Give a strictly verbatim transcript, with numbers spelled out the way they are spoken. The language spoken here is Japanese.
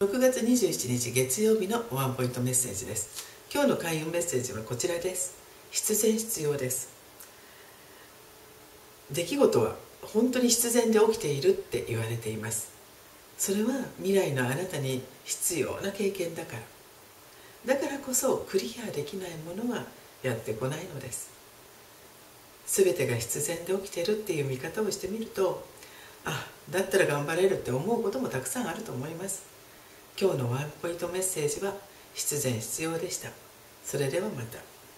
ろくがつにじゅうしちにち月曜日のワンポイントメッセージです。今日の開運メッセージはこちらです。必然必要です。出来事は本当に必然で起きているって言われています。それは未来のあなたに必要な経験だから。だからこそクリアできないものはやってこないのです。全てが必然で起きているっていう見方をしてみると、あ、だったら頑張れるって思うこともたくさんあると思います。今日のワンポイントメッセージは必然必要でした。それではまた。